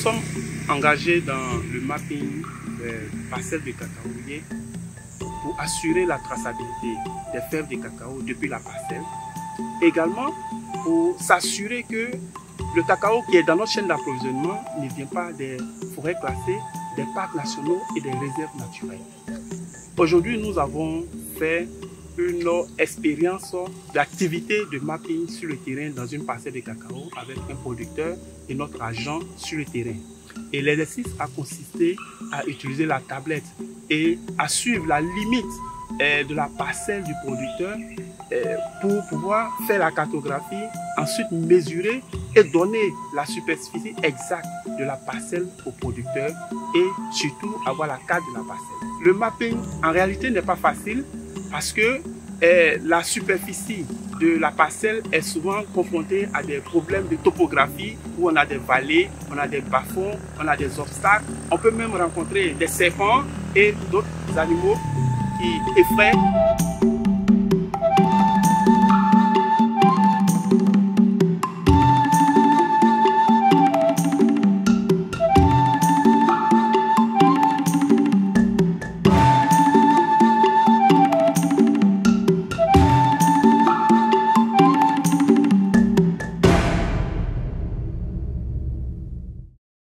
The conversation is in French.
sommes engagés dans le mapping des parcelles de cacaoyer pour assurer la traçabilité des fèves de cacao depuis la parcelle. Également pour s'assurer que le cacao qui est dans notre chaîne d'approvisionnement ne vient pas des forêts classées, des parcs nationaux et des réserves naturelles. Aujourd'hui, nous avons fait une expérience d'activité de mapping sur le terrain dans une parcelle de cacao avec un producteur et notre agent sur le terrain. Et l'exercice a consisté à utiliser la tablette et à suivre la limite de la parcelle du producteur pour pouvoir faire la cartographie, ensuite mesurer et donner la superficie exacte de la parcelle au producteur et surtout avoir la carte de la parcelle. Le mapping en réalité n'est pas facile parce que la superficie de la parcelle est souvent confrontée à des problèmes de topographie où on a des vallées, on a des bas-fonds, on a des obstacles. On peut même rencontrer des serpents et d'autres animaux qui effraient.